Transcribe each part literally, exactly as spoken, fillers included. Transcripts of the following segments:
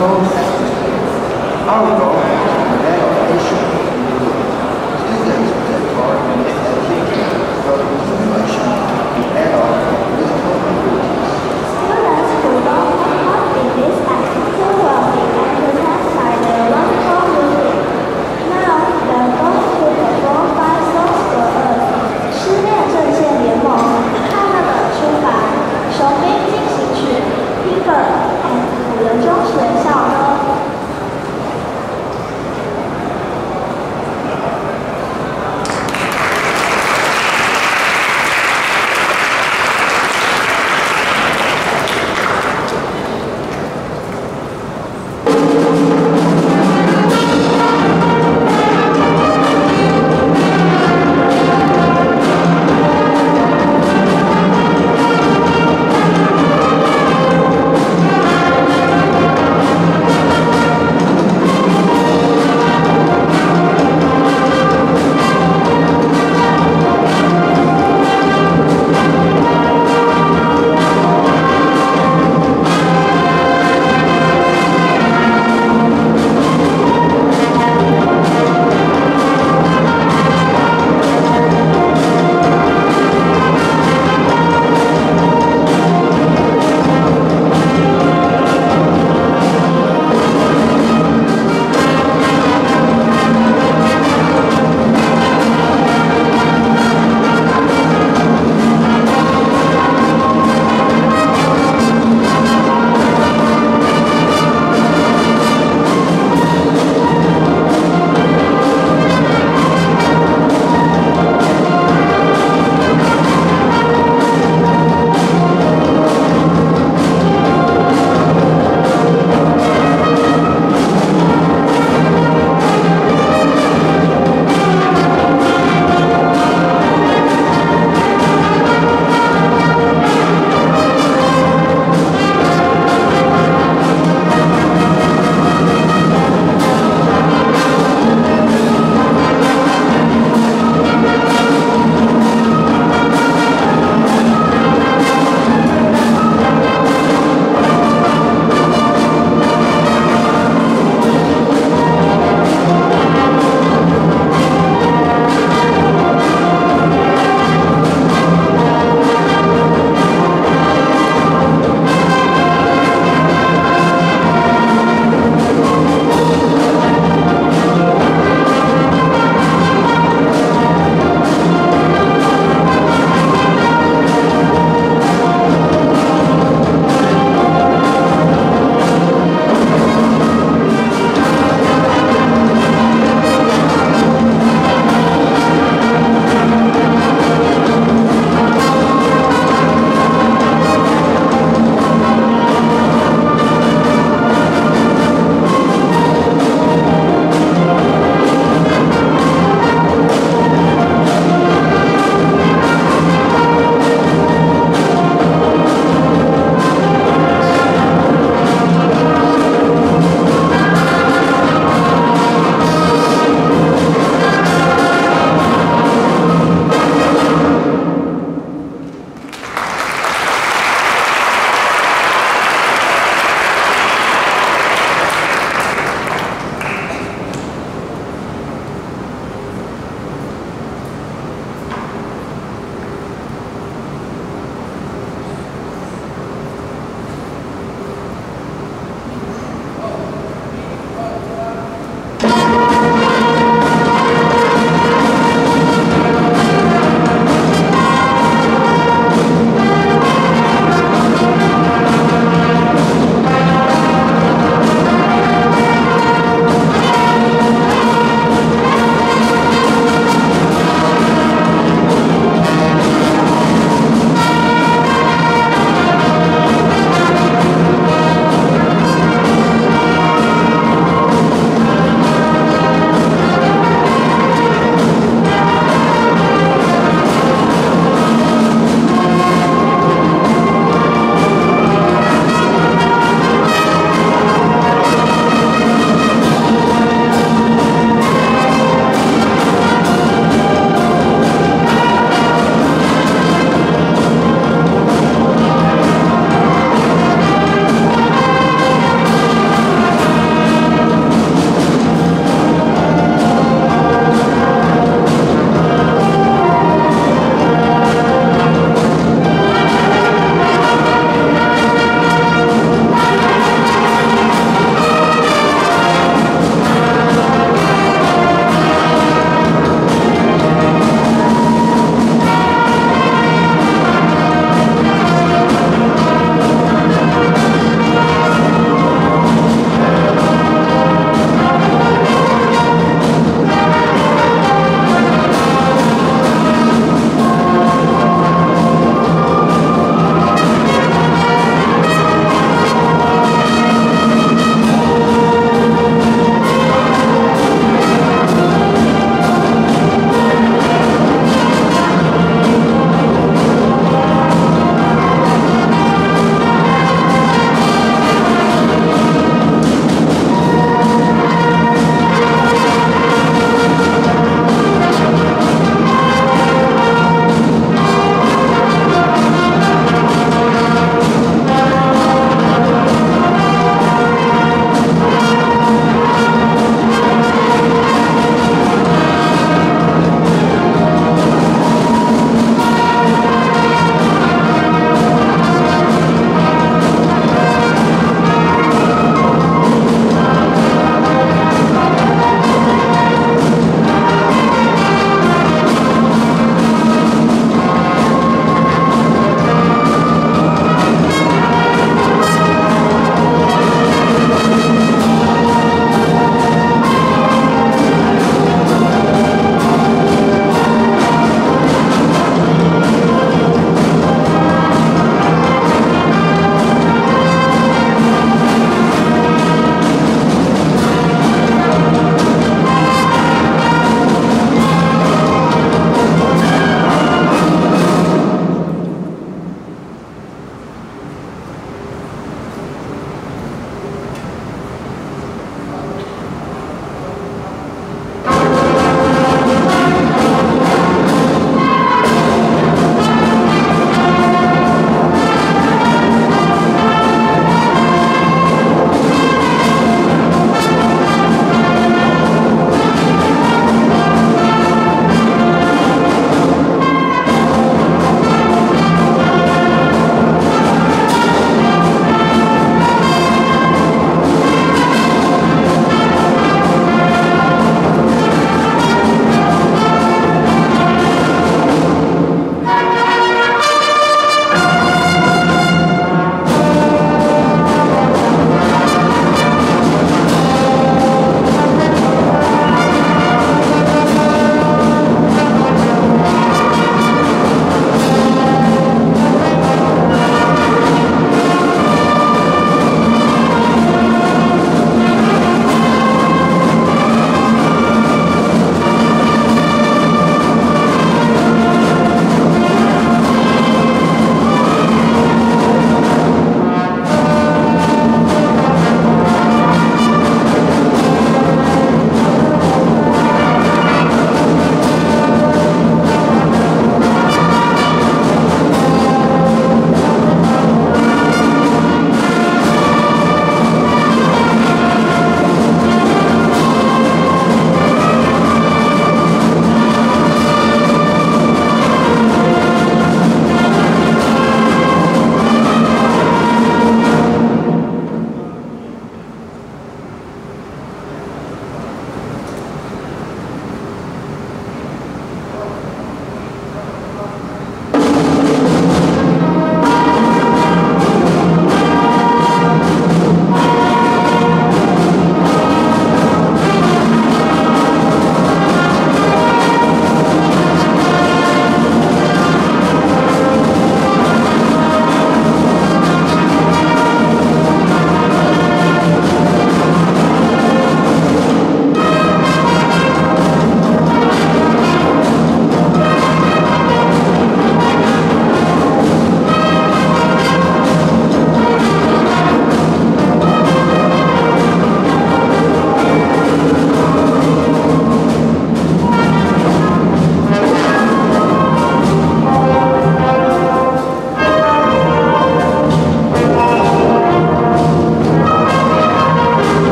Protocol activity. Our goal is to develop patient community. Students take part in the education of information and of political communities. Students who don't take part in this activity will be entertained by the wonderful music. Now, we are going to perform five songs for us. 失恋阵线联盟，快乐的出发，雄兵进行曲，Pigger and 辅仁中学校歌。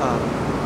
啊。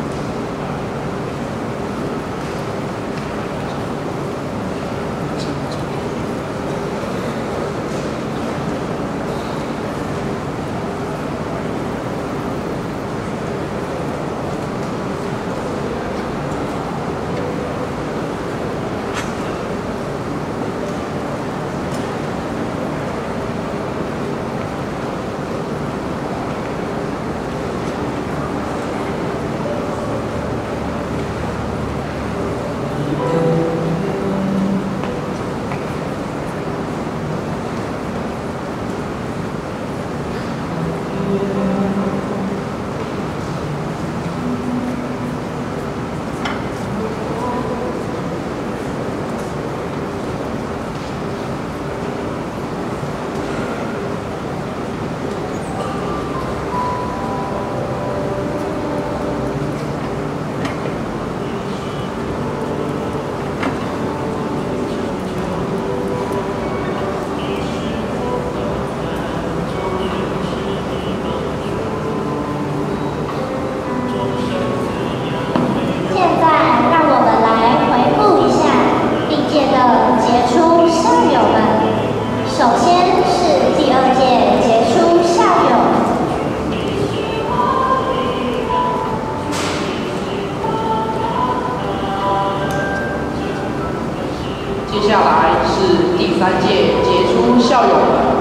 接下来是第三届杰出校友们，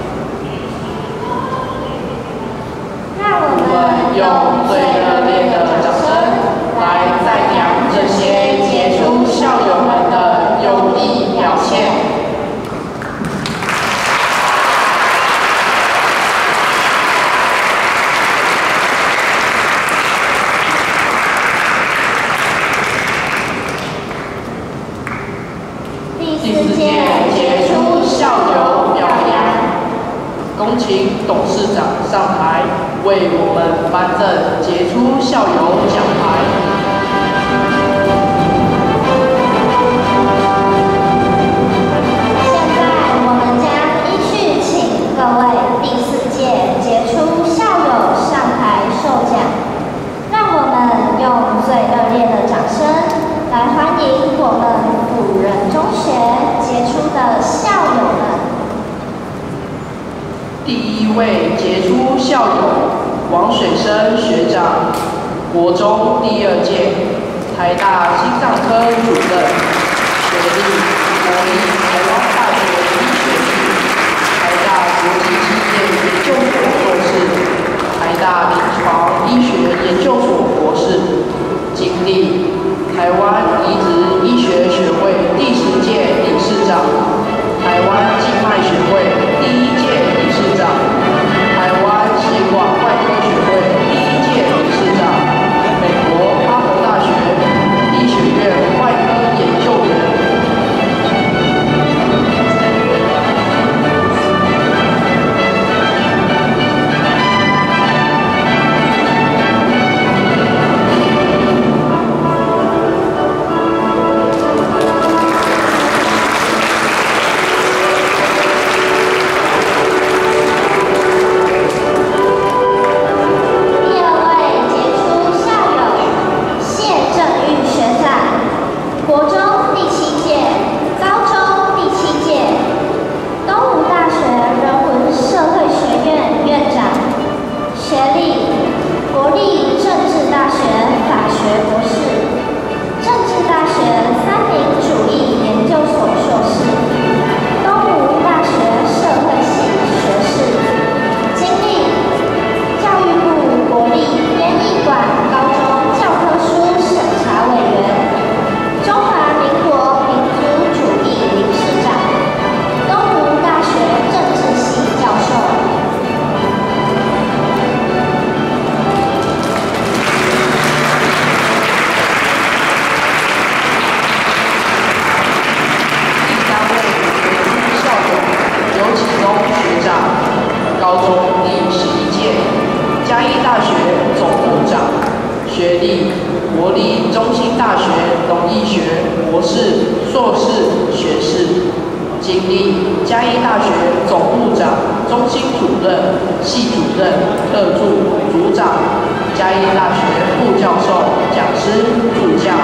让我我们用最热烈的掌声来赞扬这些杰出校友们的优异表现。第四届杰出校友表扬，恭请董事长上台为我们颁赠杰出校友奖牌。 现在我们将依序请各位第四届杰出校友上台授奖，让我们用最热烈的掌声来欢迎我们辅仁中学杰出的校友们。 第一位杰出校友王水生学长，国中第二届，台大心脏科主任，学历国立台湾大学医学系，台大国际企业研究所硕士，台大临床医学研究所博士，经历台湾移植医学学会第十届理事长，台湾静脉学会第一届理事长，台湾血管外科学会第一届理事长，美国哈佛大学医学院外科研究员。学历国立中兴大学农艺学博士、硕士学士，经历嘉义大学总部长、中心主任、系主任、特助、组长、嘉嘉义大学副教授、讲师、助教。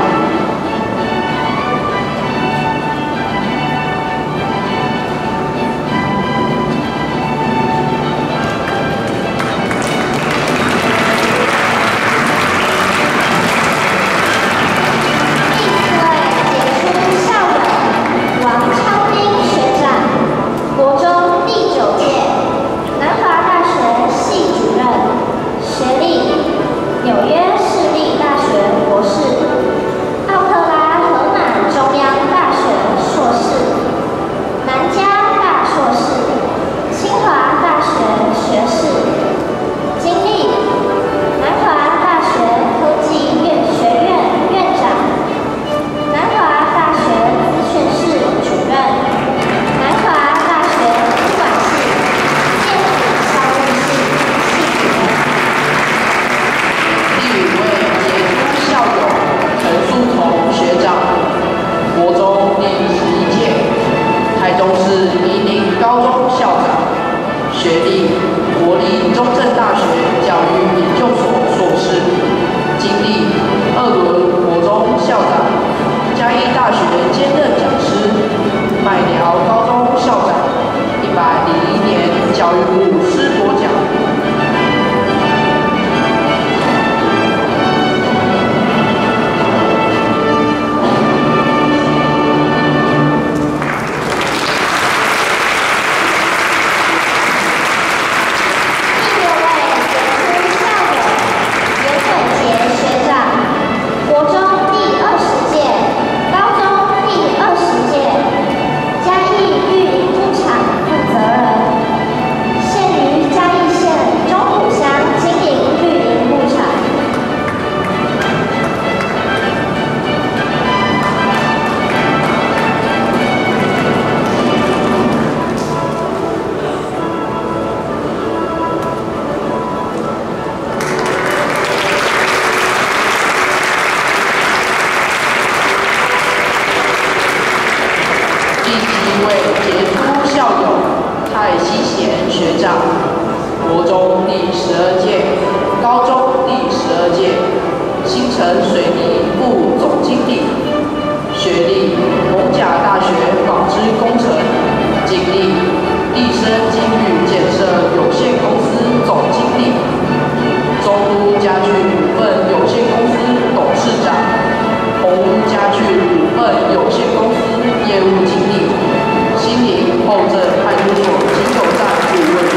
国中第十二届，高中第十二届，新城水泥部总经理，学历蒙甲大学纺织工程，经历地生金域建设有限公司总经理，中都家具股份有限公司董事长，红屋家具股份有限公司业务经理，新营后镇派出所急救站顾问。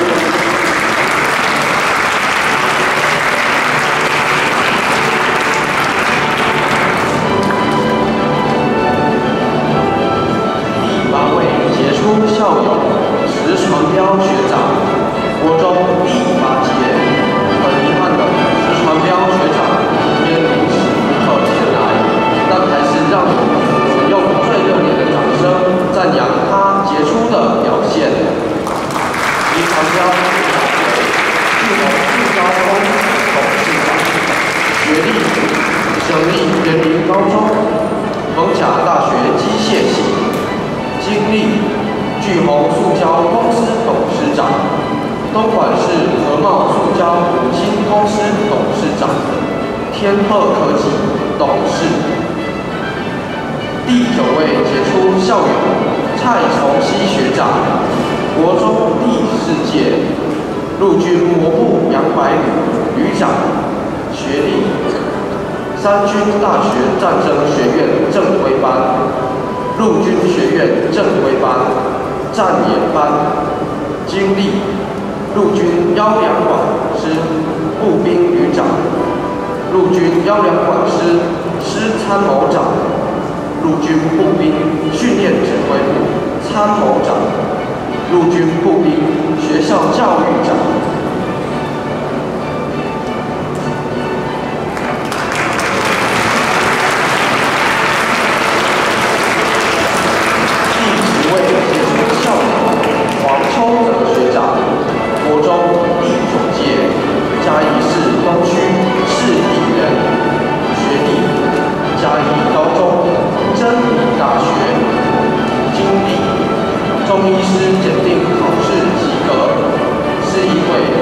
校友石传彪学长，国中第八届。很遗憾的，石传彪学长今天临时不可前来，但还是让我们用最热烈的掌声赞扬他杰出的表现。石传彪学长为巨龙塑胶公司董事长，学历省立园林高中，蒙甲大学机械系，经历。巨鸿塑胶公司董事长，东莞市和茂塑胶母亲公司董事长，天鹤科技董事。第九位杰出校友蔡崇熙学长，国中第四届，陆军摩步两百旅旅长，学历三军大学战争学院正规班，陆军学院正规班。战研班经历，陆军幺两馆师步兵旅长，陆军幺两馆师师参谋长，陆军步兵训练指挥部参谋长，陆军步兵学校教育长。中医师检定考试及格，是一位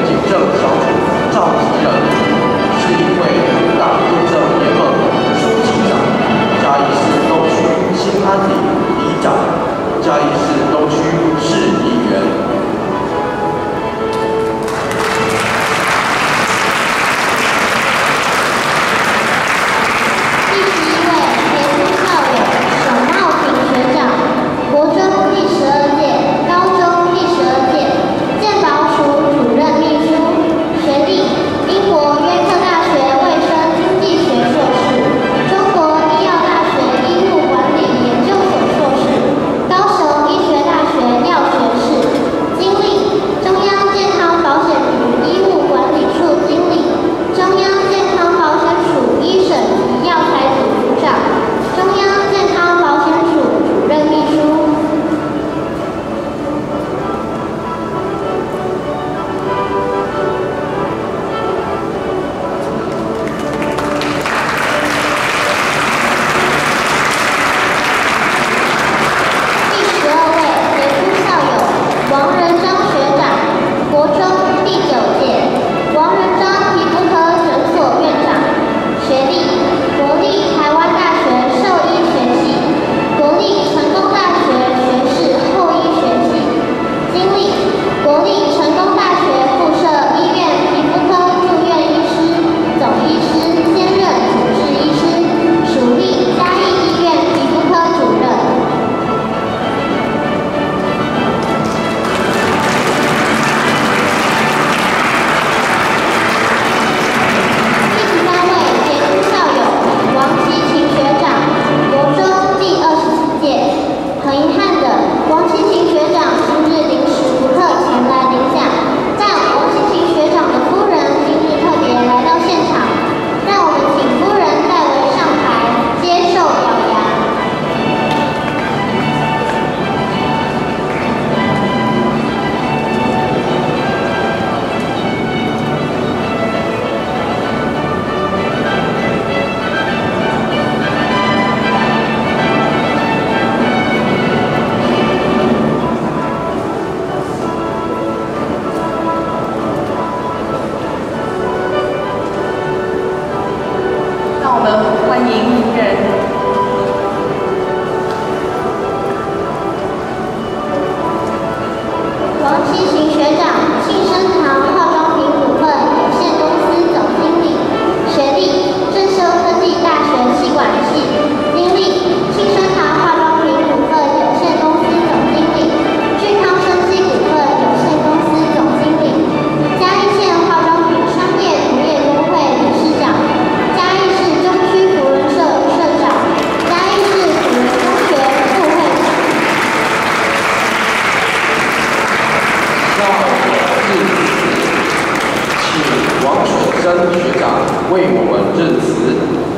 生学长为我们致辞。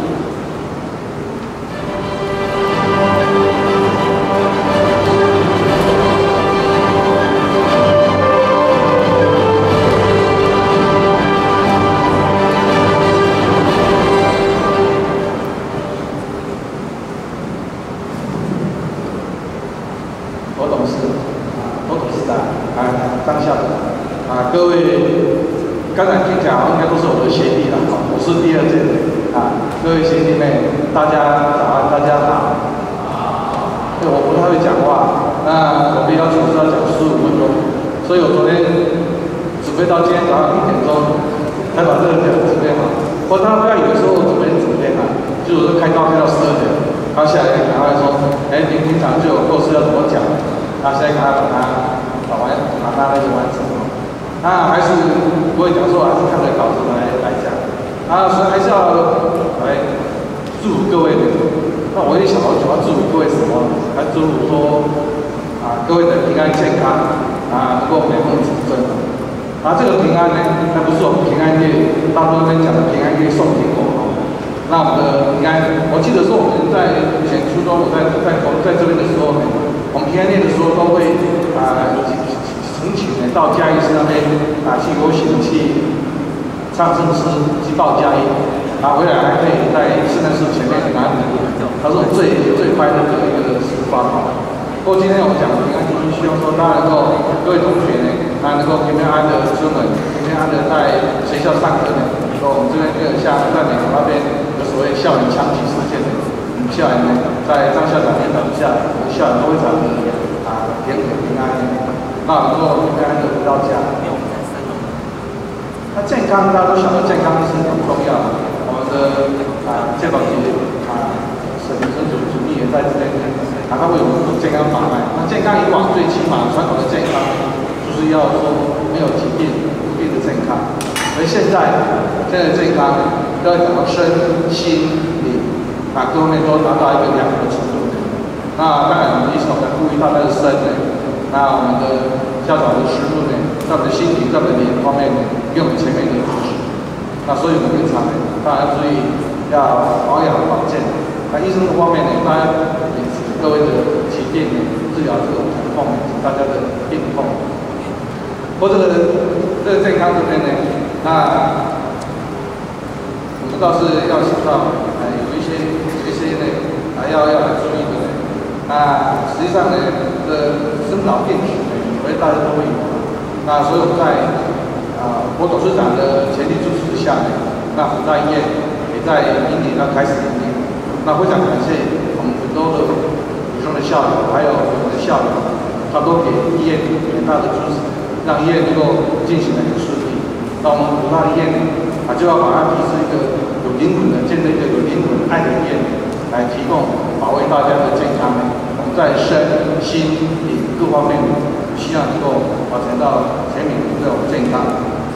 罗董事，罗董事长，啊，张校长，啊，各位，刚才听讲应该都是我的学弟了，我是第二届的，啊，各位学弟妹，大家早安，大家好。对，我不太会讲话，那我被要求是要讲十五分钟，所以我昨天准备到今天早上一点钟才把这个讲准备好。不过大家不要以为说我准备准备啊，就是说开刀开到十二点。他下来赶快说，哎，您平常就有构思要怎么讲，他现在赶快把它把完，把它那个完成。啊，还是不会讲说，还是看着稿子来来讲。啊，所以还是要来祝福各位的。那我也想好久要祝福各位什么？来祝福说，啊，各位的平安健康，啊，能够美梦成真。啊，这个平安呢，那不是我们平安夜大部分讲的平安夜送苹果。那我们的平安，我记得说我们在以前初中，我在在在这边的时候，我们平安夜的时候都会啊成群的到嘉义市那边啊去游行去唱圣诗，去报嘉义，啊回来还可以在圣诞树前面拿礼物，它是我最最快乐的一个时光。不过今天我们讲平安，就是希望说大家能够各位同学呢，啊能够平平安安的出门，平平安安的在学校上课呢。说我们这边没有像在美国那边有所谓校园枪击事件的，我们校园呢在张校长领导下，我们校园都非常的啊平和平安，那能够平安的回到家。那健康大家都晓得健康是很重要的，我们的啊健保局啊沈沈主主秘也在这边，啊他为我们做健康把脉。那健康以往最起码传统的健康就是要说没有疾病、无病的健康。而现在，现在健康都要讲到身心灵啊，各方面都达到一个良好的程度。那当然，我们一直在呼吁到那个身呢，那我们的校长的师傅呢，在我们的心灵、在我们的灵方面呢，给我们前面的支持。那所以我们平常呢，当然要注意要保养保健。那医生的方面呢，当然也各位的疾病呢，治疗这种疼痛，大家的病痛。或者这个这个健康这边呢。那我们倒是要想到，呃，有一些有一些呢，啊，要要来注意的。那实际上呢，这生老病死呢，我们大家都会有。那所以我们在啊，我董事长的全力支持下呢，那辅大医院也在明年要开始营业。那非常感谢我们很多的普通的校友，还有我们的校友，他都给医院很大的支持，让医院能够进行了一个顺利。那我们辅大医院啊，就要把它提出一个有灵魂的，建立一个有灵魂爱的医院，来提供保卫大家的健康。我们在身心灵各方面，希望能够保持到全民这种健康。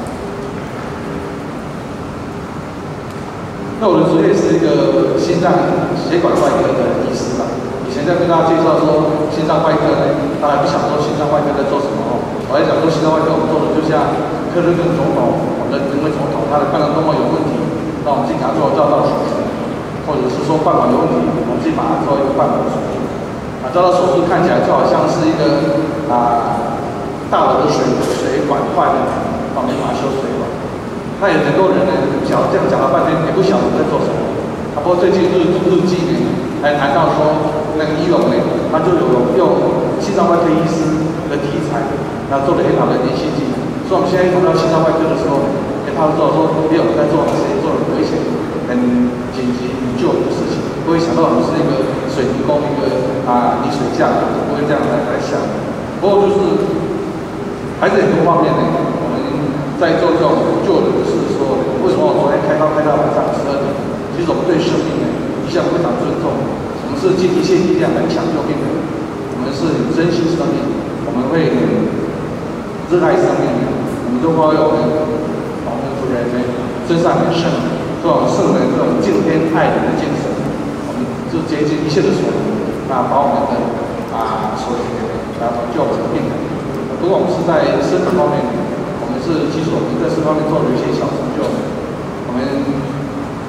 那我的职业是一个心脏血管外科的医师吧。以前在跟大家介绍说心脏外科呢，大家不想说心脏外科在做什么哦。我在讲说心脏外科我们做的就像克林顿总统，我们的人民总统，他的肝脏动脉有问题，那我们经常做照道手术，或者是说瓣管有问题，我们去把它做一个瓣管手术。啊，照道手术看起来就好像是一个啊大楼的水水管坏了，我们把它修水管。那有很多人呢，讲这样讲了半天，也不晓得在做什么。啊，不过最近日日记呢，还谈到说，那个医龙呢，他就有用心脏外科医师的题材，那做了很好的连续剧。所以我们现在谈到心脏外科的时候，哎，他们知道说，哎，我们在做哪些做很危险、很紧急急救的事情，不会想到我们是一个水泥工，一个啊泥水匠，不会这样来来想。不过就是还是很多方面呢，我们在做这种救人的事的时候，为什么我昨天开刀开到晚上十二点？其实我们对生命呢一向非常尊重，我们是尽一切力量来抢救病人，我们是珍惜生命，我们会热爱生命，我们都会有我们我们主人呢身上很圣，这种圣人这种敬天爱人的精神，我们就竭尽一切的所能，那把我们的啊所学来救我们的病人。不过我们是在身体方面，我们是其实我们在这方面做了一些小成就。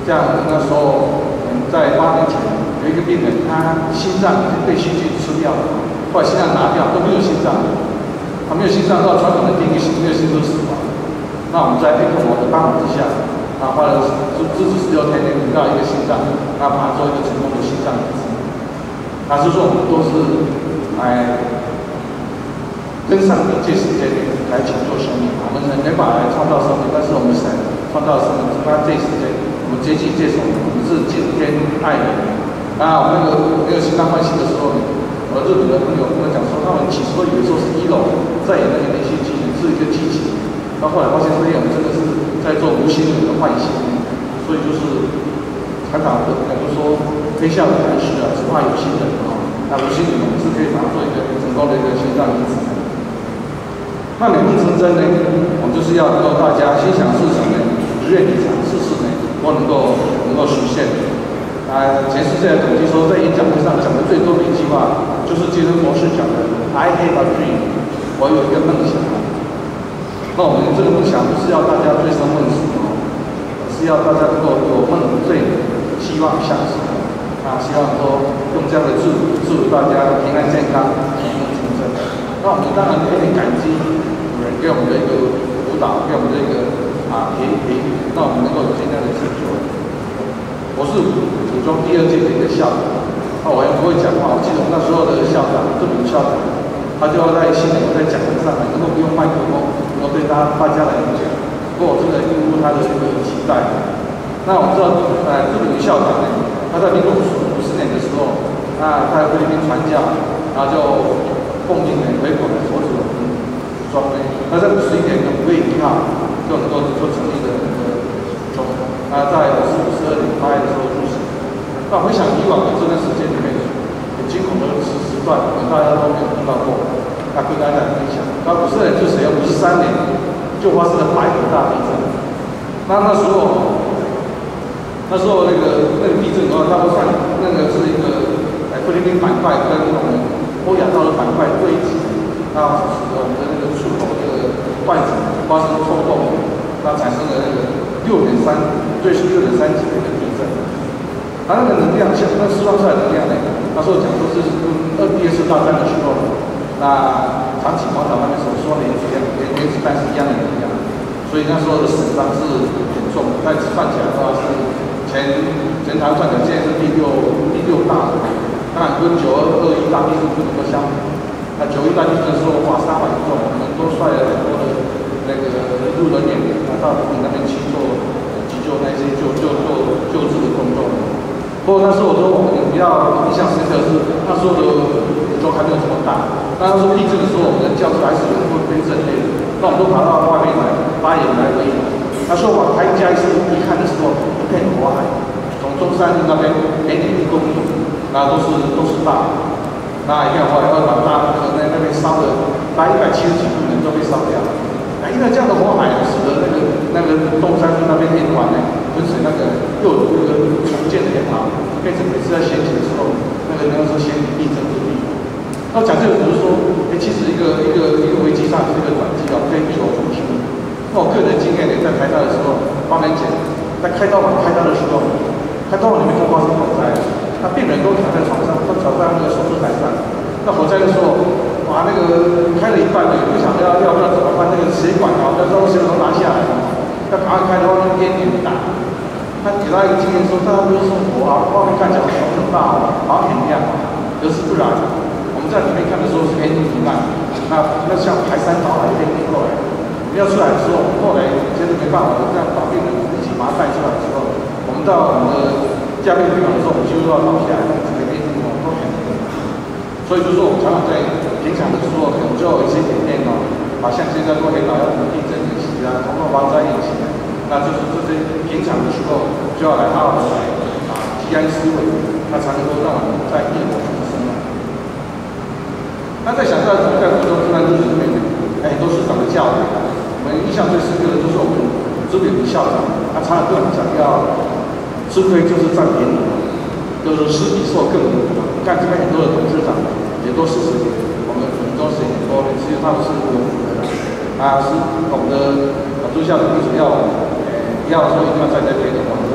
像那时候我们在八年前有一个病人，他心脏已经被细菌吃掉了，后来心脏拿掉都没有心脏，他没有心脏，到传统的定义是没有心就死亡。那我们在 ECMO 的帮忙之下，啊，花了自自己十六天内得到一个心脏，那把它做一个成功的心脏移植。那就是说我们都是哎跟上帝借时间来拯救生命，我们人没法来创造生命，但是我们神创造生命，他借时间，我们接近接手，我们是敬天爱人。那我们那个没有心脏换心的时候，我日本的朋友跟我讲说，他们起初以为说是一楼在演那个连续剧是一个机器，到后来发现说，哎，我们真的是在做无心人的换心，所以就是常常的就说非笑的谈事啊，只怕有心人啊，那无心人我们是可以把它做一个成功的一个心脏移植。那美梦成真呢，我们就是要能够大家心想事成呢，如愿以偿，事事呢都能够能够实现。啊，全世界的统计说，在演讲会上讲的最多的一句话，就是杰森博士讲的 "I have a dream"， 我有一个梦想。那我们这个梦想不是要大家醉生梦死哦，是要大家能够有梦最希望相识。啊，希望说用这样的祝福祝福大家平安健康，美梦成真。那我们当然有点感激主人给我们的一个辅导，给我们的一个啊培培育，让我们能够有今天的成就。我是武装第二届的一个校长，那我还不会讲话。我记得我那时候的校长，这名校长，他就要在新闻在讲台上来，能够不用麦克风，能够对大家大家来演讲。不过我真的应付他的一个期待。那我们知道，呃，这名校长呢，他在民国五十年的时候，那他在菲律宾传教，然后就奉命呢回国来所属的武装呢。那在五十一年的五月一号，就能够做成立的那个武装。那在五十五十二年八月的时候入省。那回想以往的这段时间里面，很惊恐的时时段，我们大家都没有碰到过。那跟大家分享，那五十二年至少要五十三年，就发生了百河大地震。那那时候。那时候那个那个地震的话，它不算那个是一个哎菲律宾板块跟我们欧亚大陆板块对击，那使得我们的那个出口这个外层发生冲动，那产生了那个六点三最是六点三级的一个地震。它那个能量像那释放出来的能量呢，那时候讲说是二第二次大战的时候，那长崎广岛那边所说的原子原原子弹是一样的能量，所以那时候的死伤是严重的，但算起来的话是。前前台算起来现在是第六第六大的，当然跟九二二一大地震不能够相比。那九一大地震的时候，哇，三百多，我们都率了很多的那个路人员啊到我们那边去做急救那些救救救救治的工作。不过那时候我说我们比较印象深刻的是，那时候的武装还没有这么大。那时候地震的时候，我们的教室还是有人会被震裂的，那我们都爬到外面来，发言来回应。那时候往台家一一看的时候，一片火海，从中山路那边连点一公里，那都是都是大。那一片火海要把大那个那那边烧的，大一百七十几户人都被烧掉了。那因为这样的火海，使得那个那个中山路那边连环呢，跟随那个又有那个重建的联航，变成每次在掀起的时候，那个那个是掀起地震之地。那讲这个只是说，哎，其实一个一个一个危机上是一个转机啊，可以求助心。那我个人的经验呢，在开刀的时候，八年前在开刀房开刀的时候，开刀房里面就发生火灾，那病人都躺在床上，都躺在那个手术台上。那火灾的时候，哇，那个开了一半呢，不想要要不要怎么办？那个血管啊，那时候血管都拿下来了，要赶快开的话，那个烟点大。他给他一个经验说，大家不是说火啊，外面看起来很大哦，好像很亮，可是不然，我们在里面看的时候是烟雾弥漫，那那像排山倒海一片飞过来。要出来的时候，后来真的没办法，这样把病人一起把他带出来之后，我们到我们的加病病房的时候，我们几乎都要倒下来，整个病人哦都很难。所以就说我们常常在平常的时候，可能就有一些演练哦，啊，像现在做黑导要什么地震演习啊，通过防灾演习，那就是这些平常的时候就要来好好的来啊提案思维，那才能够让我们在业火重生啊。那在想到在福州这段日子里面，哎，都是长的教育。我们印象最深刻的就是我们支北的校长，他常常跟我们讲，要吃亏就是占便宜，就是施比受更多。你看这边很多的董事长也都四十年，我们很多时很多年，其实他们是有福的啦。啊，是我们的朱校长为什么要呃要说一定要在那边的，我们是吃亏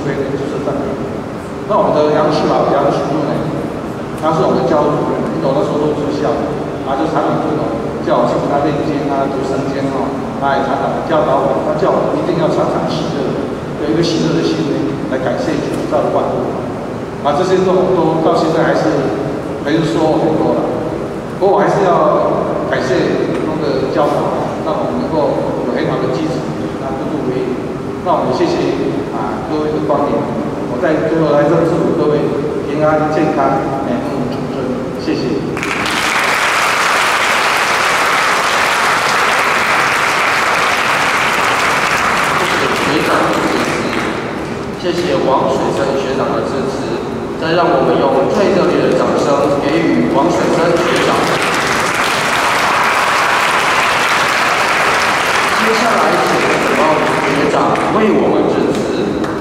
边就是这里。那我们的杨旭老杨旭柱呢，他是我们教务主任，因为我那时候都住校的，他就常常这种叫我去跟他练经啊、读神经哦，他也常常教导我，他叫我一定要常常喜乐，有一个喜乐的心来感谢主造的万物。啊，这些都都到现在还是没人说很多了，不过我还是要感谢那个教导，让我们能够有很好的基础，那步步为营。那我们谢谢啊各位的光临，我在最后来这祝各位平安健康，美梦成真，谢谢。 学长的支持，谢谢王水生学长的支持，再让我们用最热烈的掌声给予王水生学长。接下来请主报学长为我们致辞。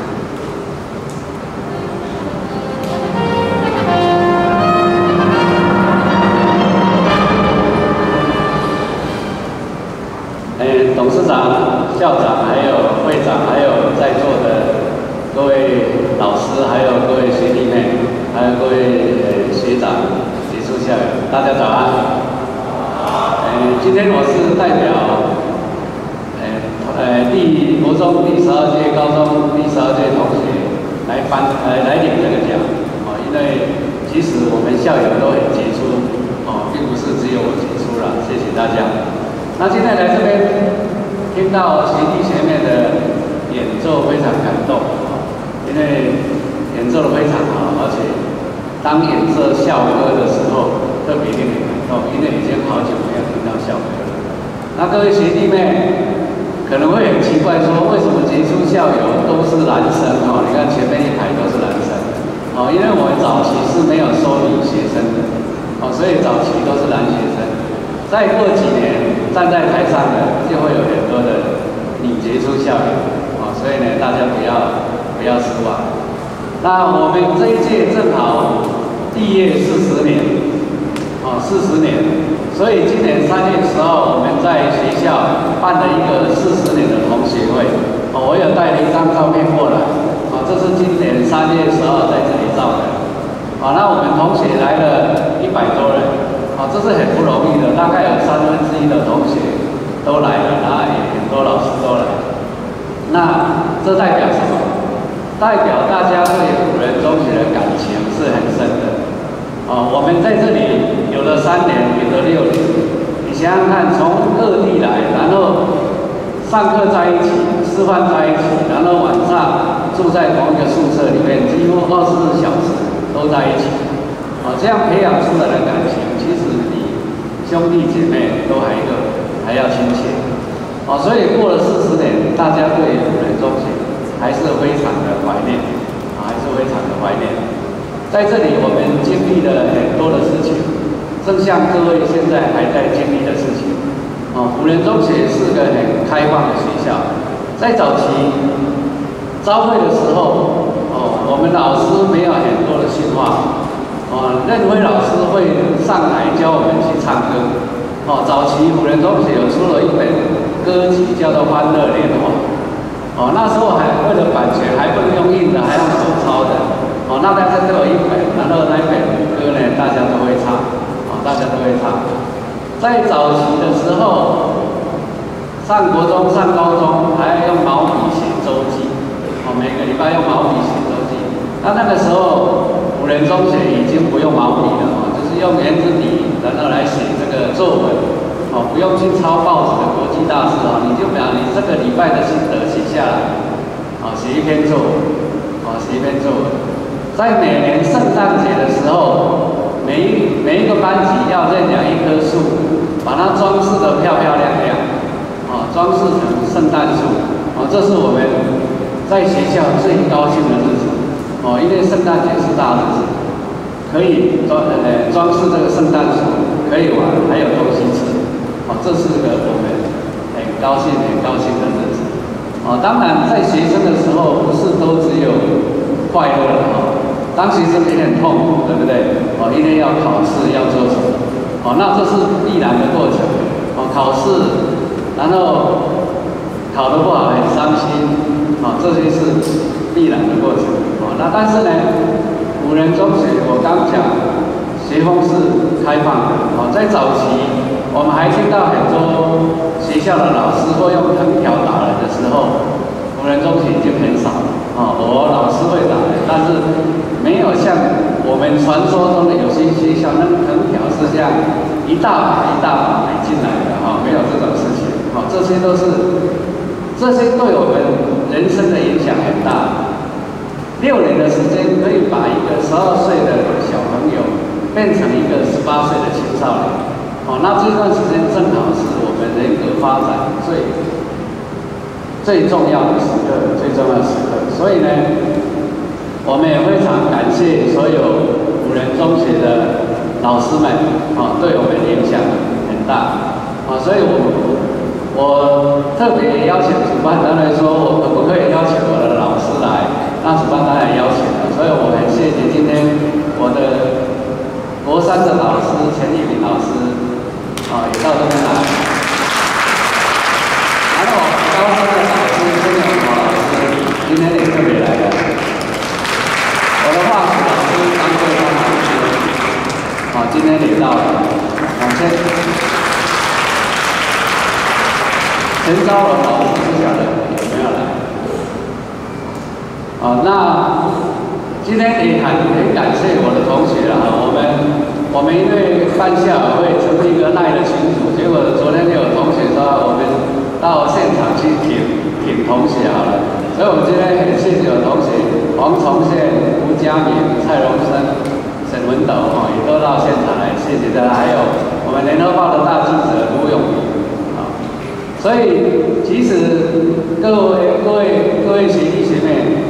哎，董事长、校长，还有会长，还有在座的各位老师，还有各位学弟妹，还有各位呃学长、杰出校友，大家早安。呃，今天我是代表呃呃第国中第十二届、高中第十二届同学来颁呃来领这个奖哦，因为其实我们校友都很杰出哦，并不是只有我杰出了，谢谢大家。那今天来这边听到学弟学妹的演奏，非常感动，因为演奏的非常好，而且当演奏校歌的时候，特别令人感动，因为已经好久没有听到校歌了。那各位学弟妹可能会很奇怪，说为什么杰出校友都是男生哦？你看前面一排都是男生哦，因为我们早期是没有收女学生的哦，所以早期都是男学生。再过几年，站在台上的就会有很多的女杰出校友啊，所以呢，大家不要不要失望。那我们这一届正好毕业四十年，啊，四十年，所以今年三月十号我们在学校办了一个四十年的同学会，哦，我有带了一张照片过来，啊，这是今年三月十号在这里照的，啊，那我们同学来了一百多人。啊，这是很不容易的，大概有三分之一的同学都来了，然后也很多老师都来。那这代表什么？代表大家对辅仁中学的感情是很深的。啊，我们在这里有了三年，有了六年。你想想看，从各地来，然后上课在一起，吃饭在一起，然后晚上住在同一个宿舍里面，几乎二十四小时都在一起。啊，这样培养出来的感情，其实比兄弟姐妹都还一个还要亲切。啊，所以过了四十年，大家对辅仁中学还是非常的怀念，啊，还是非常的怀念。在这里，我们经历了很多的事情，正像各位现在还在经历的事情。啊，辅仁中学是个很开放的学校，在早期招会的时候，哦，我们老师没有很多的训话。哦，任辉老师会上台教我们去唱歌。哦，早期辅仁中学有出了一本歌集，叫做《欢乐年华》。哦，那时候还为了版权，还不能用印的，还用手抄的。哦，那大家都有一本，然后那一本歌呢，大家都会唱。哦，大家都会唱。在早期的时候，上国中、上高中还要用毛笔写周记。哦，每个礼拜用毛笔写周记。那那个时候。辅仁中学已经不用毛笔了哦，就是用圆珠笔，然后来写这个作文哦，不用去抄报纸的国际大事哦，你就把你这个礼拜的心得写下来，哦，写一篇作文，哦，写一篇作文。在每年圣诞节的时候，每一每一个班级要认养一棵树，把它装饰得漂漂亮亮，哦，装饰成圣诞树，哦，这是我们在学校最高兴的日子。哦，因为圣诞节是大日子，可以装呃装饰这个圣诞树，可以玩，还有东西吃。哦，这是个我们很高兴、很高兴的日子。哦，当然在学生的时候，不是都只有快乐的哦，当学生也很痛苦，对不对？哦，因为要考试，要做什么？哦，那这是必然的过程。哦，考试，然后考得不好很伤心。哦，这些是必必然的过程。哦，那但是呢，辅仁中学我刚讲，学风是开放的。哦，在早期我们还听到很多学校的老师会用藤条打人的时候，辅仁中学已经很少了。哦，我老师会打人，但是没有像我们传说中的有些学校那个藤条是这样一大把一大把买进来的。哈、哦，没有这种事情。好、哦，这些都是。这些对我们人生的影响很大。六年的时间可以把一个十二岁的小朋友变成一个十八岁的青少年。哦，那这段时间正好是我们人格发展最最重要的时刻，最重要的时刻。所以呢，我们也非常感谢所有辅仁中学的老师们，哦，对我们影响很大。啊、哦，所以我。我特别邀请主办单位说，我可不可以邀请我的老师来？那主办单位邀请了，所以我很谢谢今天我的国三的老师陈义明老师，啊、哦，也到这边来。还有高三的老师孙永华老师，今天也特别来了。我的化学老师张桂芳老师，啊、哦，今天也到了，感谢。陈昭文老师不晓得有没有来？哦，那今天也很很感谢我的同学啦。我们我们因为办校友会成立一个赖的群组，结果昨天就有同学说我们到现场去挺挺同学好了。所以我们今天很谢谢我同学黄崇宪、吴家明、蔡荣生、沈文斗哦，也都到现场来，谢谢大家。还有我们联合报的大记者卢永明。所以，其实各位、各位、各位学弟学妹，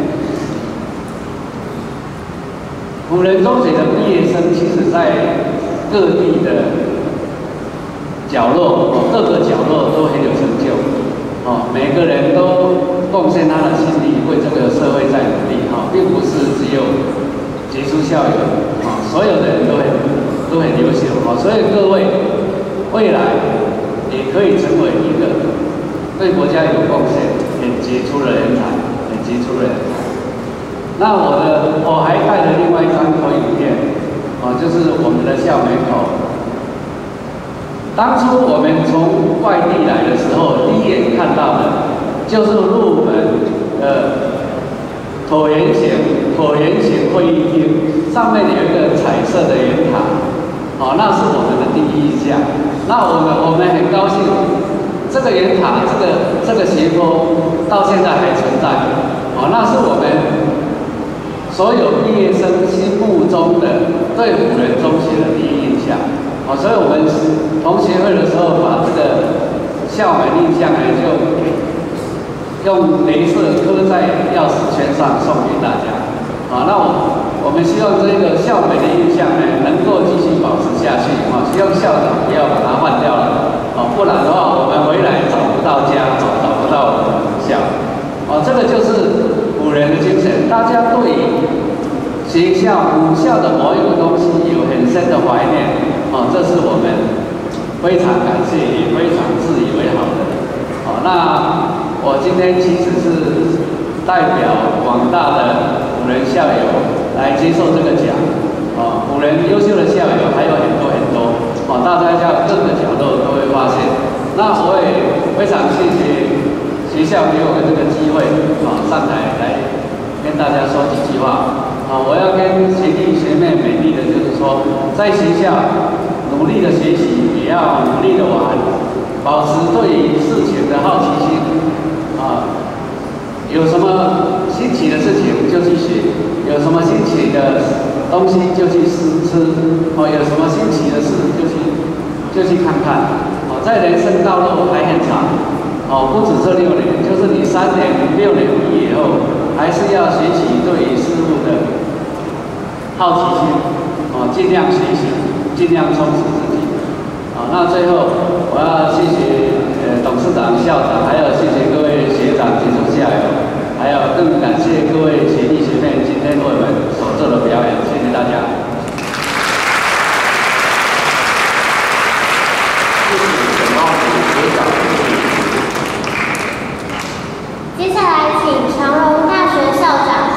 辅仁中学的毕业生，其实在各地的角落、哦，各个角落都很有成就。哦，每个人都贡献他的心力，为这个社会在努力。哈、哦，并不是只有杰出校友，啊、哦，所有的人都很都很优秀。哦，所以各位未来。也可以成为一个对国家有贡献、很杰出的人才，很杰出的人才。那我的我还带了另外一张投影片，哦，就是我们的校门口。当初我们从外地来的时候，第一眼看到的就是入门的椭圆形椭圆形会议厅，上面有一个彩色的圆塔。好、哦，那是我们的第一印象。那我们我们很高兴，这个圆塔，这个这个斜坡到现在还存在。好、哦，那是我们所有毕业生心目中的对辅仁中学的第一印象。好、哦，所以我们同学会的时候，把这个校门印象呢，就用雷射刻在钥匙圈上送给大家。好、哦，那我。我们希望这个校门的印象呢，能够继续保持下去啊！希望校长不要把它换掉了哦，不然的话，我们回来找不到家，找找不到我们的母校哦。这个就是辅仁的精神，大家对学校母校的某一个东西有很深的怀念哦，这是我们非常感谢也非常自以为好的哦。那我今天其实是代表广大的辅仁校友。来接受这个奖，啊，辅仁优秀的校友还有很多很多，啊，大家在各个角落都会发现。那我也非常谢谢学校给我们这个机会，啊，上台来跟大家说几句话。啊，我要跟学弟学妹勉励的就是说，在学校努力的学习，也要努力的玩，保持对于事情的好奇心，啊。有什么新奇的事情就去学，有什么新奇的东西就去吃吃，哦，有什么新奇的事就去就去看看，哦，在人生道路还很长，哦，不止这六年，就是你三年、六年毕业以后，还是要学习对于事物的好奇心，哦，尽量学习，尽量充实自己，啊、哦，那最后我要谢谢呃董事长、校长，还有谢谢各位学长及手下友。还有更感谢各位学弟学妹今天为我们所做的表演，谢谢大家。 谢谢沈茂平学长。 接下来请长荣大学校长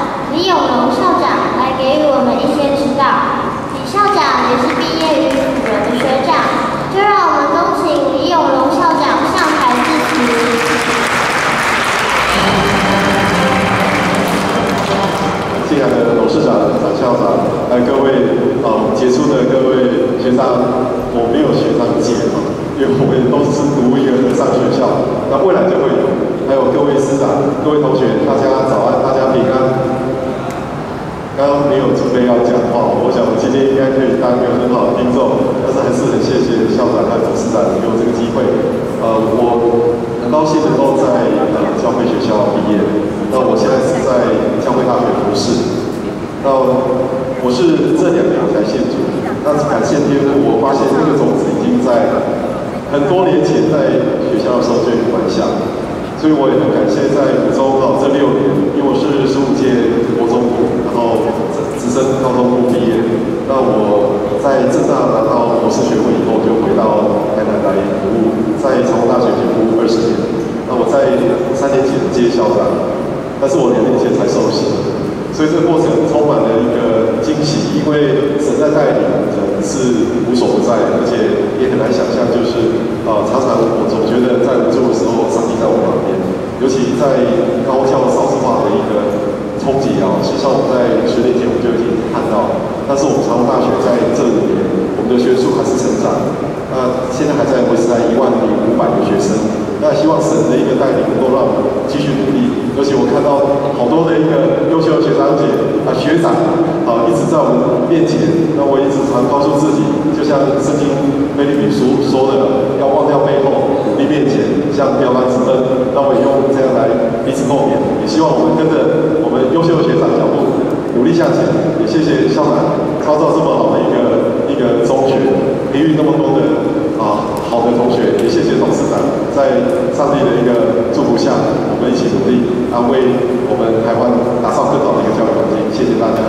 进来的董事长、长校长，还有各位啊杰出的各位学长，我没有学长姐啊，因为我们都是读一个和尚学校，那未来就会有。还有各位师长、各位同学，大家早安，大家平安。刚刚没有准备要讲话，我想我今天应该可以当一个很好的听众，但是还是很谢谢校长和董事长给我这个机会。呃，我很高兴能够在呃教会学校毕业。那我现在是在教会大学博士。那我是这两年才信主，那感谢天父，我发现这个种子已经在很多年前在学校的时候就有埋下。所以我也很感谢在五中哈这六年，因为我是十五届国中部，然后直升高中部毕业。那我在政大拿到博士学位以后，就回到台南来服务，在长隆大学服务二十年。那我在三年前接校长，但是我两年前才受洗，所以这个过程充满了一个惊喜，因为神在带领人是无所不在，而且也很难想象，就是呃常常我总觉得在无助的时候，上帝在我旁边，尤其在高教少子化的一个冲击啊，实际上我们在十年前我们就已经看到，但是我们长隆大学在这五年，我们的学数还是成长，那现在还在维持在一万零五百个学生，那希望神的一个带领能够让我们继续努力，尤其我看到好多的一个优秀的学长姐啊学长啊一直在我们面前，那我一直常告诉自己，就像圣经腓立比书说的，要忘掉背后，努力面前，像标杆直奔，让我也用这样来彼此共勉，也希望我们跟着我们优秀的学长脚步努力向前，也谢谢校长创造这么好的一个一个中学，培育那么多的啊好的同学，也谢谢董事长在上帝的一个祝福下，我们一起努力，啊为我们台湾打造更好的一个教育环境，谢谢大家。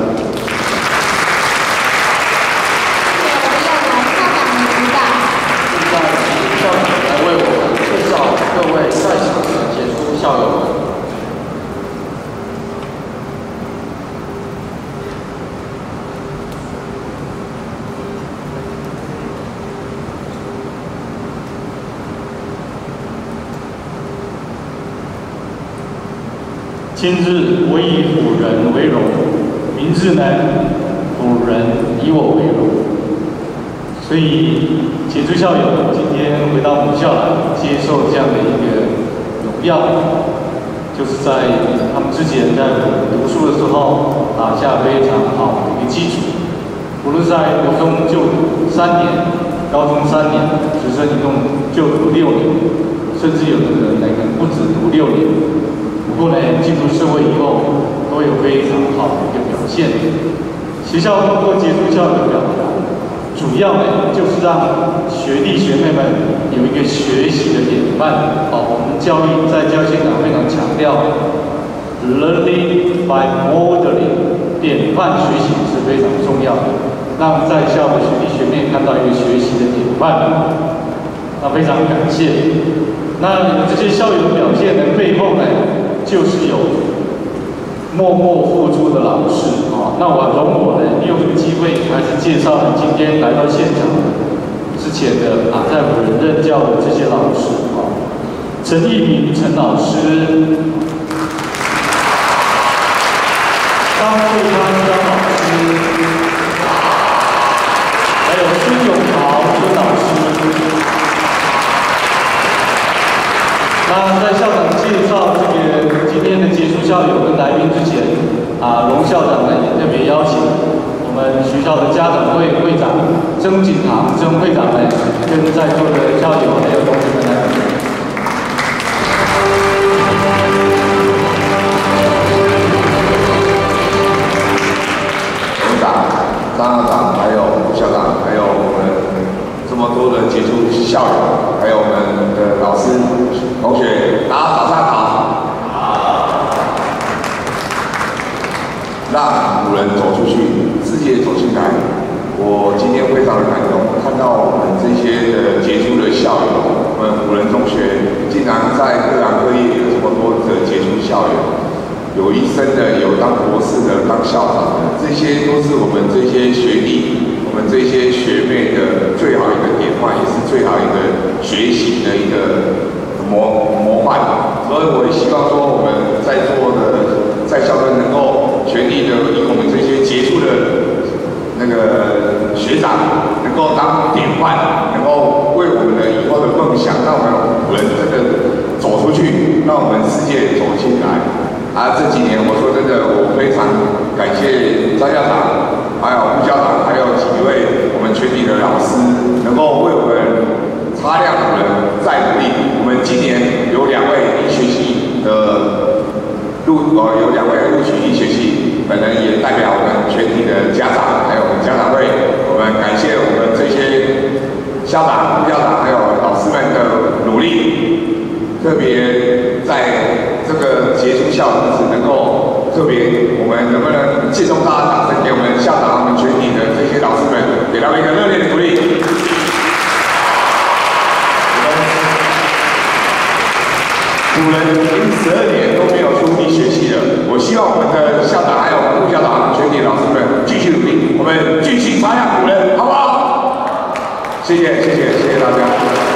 校长来为我们介绍各位在场的杰出校友们。 今日我以辅仁为荣，明日呢，辅仁以我为荣。所以杰出校友今天回到母校来接受这样的一个荣耀，就是在他们之前在读书的时候打下非常好的一个基础。无论在国中就读三年，高中三年，直升一共就读六年，甚至有的人可能不止读六年。不过呢，进入社会以后都有非常好的一个表现。学校通过杰出校友的表达，主要呢就是让学弟学妹们有一个学习的典范。哦，我们教育在教育现场非常强调 ，learning by modeling， 典范学习是非常重要的，让在校的学弟学妹看到一个学习的典范。那非常感谢。那这些校友的表现的背后呢，就是有默默付出的老师啊。那我容我呢利用这个机会，还是介绍了今天来到现场之前的啊，在辅仁任教的这些老师啊，陈义明陈老师，张慧康张老师，还有孙永豪孙老师。那在校长介绍这个今天的杰出校友跟来宾之前，啊，龙校长呢也特别邀请我们学校的家长会会长曾锦堂曾会长呢，跟在座的校友还有同学们来分享。 董事长、张校长，还有副校长，还有我们这么多的杰出校友，还有我们的老师、同学，大家早上好。让辅仁走出去，世界走进来。我今天非常的感动，看到我们这些的杰出的校友，我们辅仁中学竟然在各行各业有这么多的杰出校友，有医生的，有当博士的，当校长的，这些都是我们这些学弟。我们这些学妹的最好一个典范，也是最好一个学习的一个模模范。所以我也希望说，我们在座的在校生能够全力的以的那个学长能够当典范，能够为我们的以后的梦想，让我们五人真的走出去，让我们世界走起来。啊，这几年我说真的，我非常感谢张校长，还有副校长，还有几位我们全体的老师，能够为我们擦亮我们再努力。我们今年有两位医学系的录，呃，有两位录取医学系，本人也代表我们全体的家长，还有我们家长会，我们感谢我们这些校长、副校长还有老师们的努力。特别在这个杰出校友日能够特别，我们能不能借重大家掌声，给我们校长、我们全体的这些老师们，给他们一个热烈的鼓励。古人已经十二年都没有出医学系了，我希望我们的校长还有副校长、全体老师们继续努力，我们继续发扬古人，好不好？谢谢，谢谢，谢谢大家。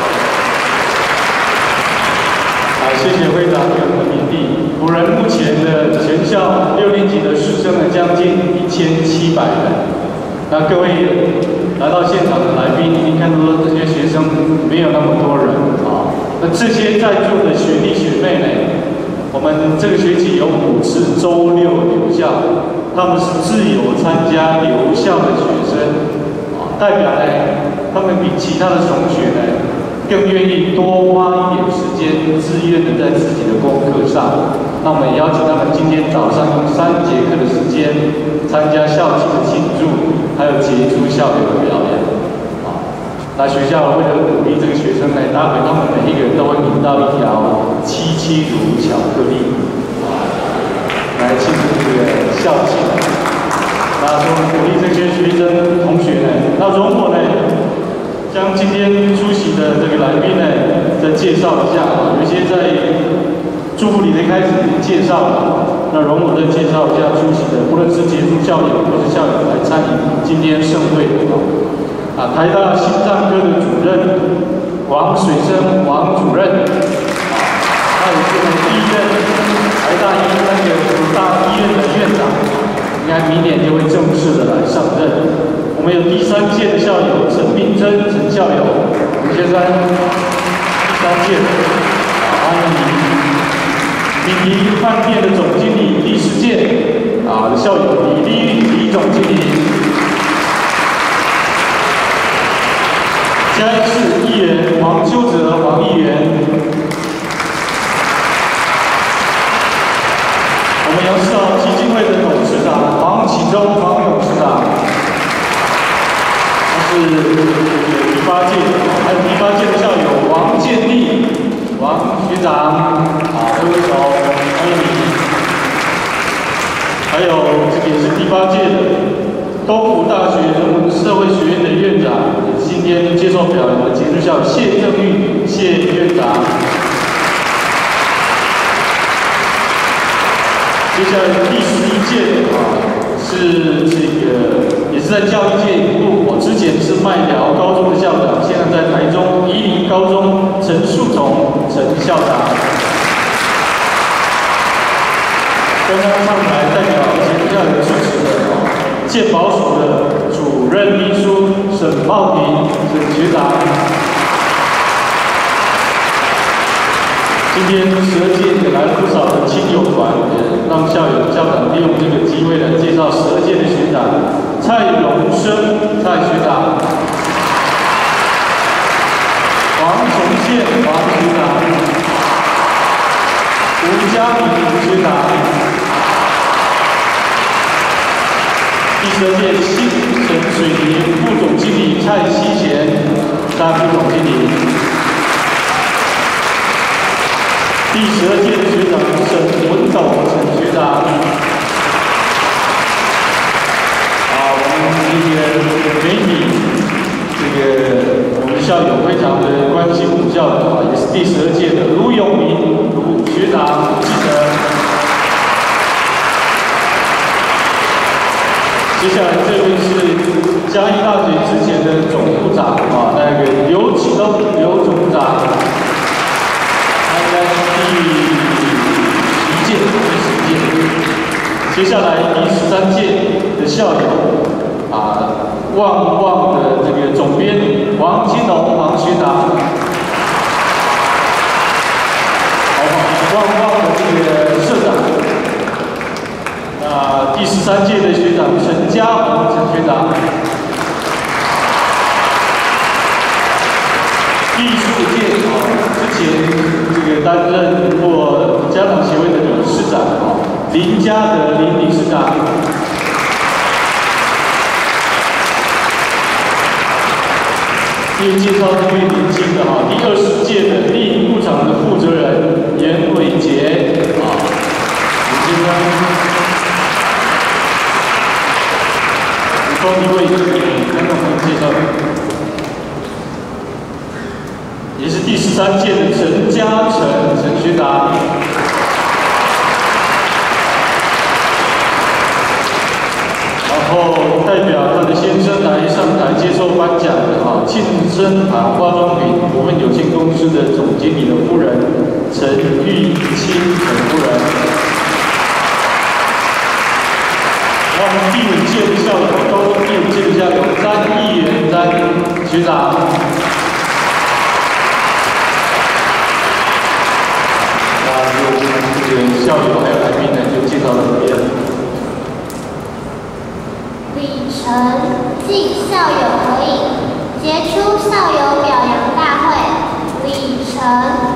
啊，谢谢会长给我们勉励。古人目前的全校六年级的师生呢，将近一千七百人。那各位来到现场的来宾，一定看到这些学生没有那么多人啊。那这些在座的学弟学妹呢，我们这个学期有五次周六留校，他们是自由参加留校的学生，啊，代表呢，他们比其他的同学呢。更愿意多花一点时间，自愿的在自己的功课上。那我们也邀请他们今天早上用三节课的时间参加校庆的庆祝，还有杰出校友的表演。啊，那学校为了鼓励这个学生呢，待会他们每一个人都会领到一条七七乳巧克力，啊，来庆祝这个校庆。那说鼓励这些学生同学呢，那容我呢？将今天出席的这个来宾呢，再介绍一下啊，有一些在祝福礼的开始已经介绍了，那容我再介绍一下出席的，不论是杰出校友或是校友来参与今天盛会的啊，台大心脏科的主任王水生王主任啊，他也是我们第一任台大医那个五大医院的院长，应该明年就会正式的来上任。我们有第三届的校友陈明珍陈校友，陈先生，第三届，啊，欢迎您。锦怡饭店的总经理第十届，啊，校友李丽李总经理。嘉义市议员黄修哲黄议员。我们杨市基金会的董事长黄启忠黄董事长。是第八届，还有第八届的校友王建立，王学长，啊，挥挥手，欢迎你。还有这个也是第八届的东吴大学人文社会学院的院长，今天接受表扬的杰出校友谢正玉谢院长。接下来第十一届的啊。是这个，也是在教育界一路。我之前是麦寮高中的校长，现在在台中宜林高中陈树桐陈校长。刚刚上台代表杰出校友支持的健保署的主任秘书沈茂平沈学长。今天十二届也来了不少的亲友团，也让校友校长利用这个机会来介绍十二届的学长蔡荣生蔡学长，黄崇宪黄学长，吴家明吴学长，第十二届新城水泥副总经理蔡希贤蔡副总经理。第十二届的学长沈文斗沈学长，啊，我们这个媒体，这个我们校友非常的关心武校的啊，也是第十二届的卢永明卢学长记得。接下来这位是嘉义大学之前的总部长啊，那个刘启东刘总部长。第十届，第十届， 接下来第十三届的校友啊，旺旺的这个总编王金龙王学长，好，旺旺的这个社长。那第十三届的学长陈家宏陈学长。第十五届啊，之前这个担任过家长协会的理事长啊，林家德林理事长。因为介绍这位年轻的哈，第二十届的丽影牧场的负责人严伟杰啊，严先生。补充一位给观众朋友介绍。也是第十三届的陈嘉诚陈学长，然后代表他的先生来上台接受颁奖的啊，庆生堂化妆品股份有限公司的总经理的夫人陈玉清陈夫人，然后我们第五届的校友都第五届的校友詹义元詹学长。这个校友还有来宾呢，就介绍到这边。 李晨暨校友合影，杰出校友表扬大会，李晨。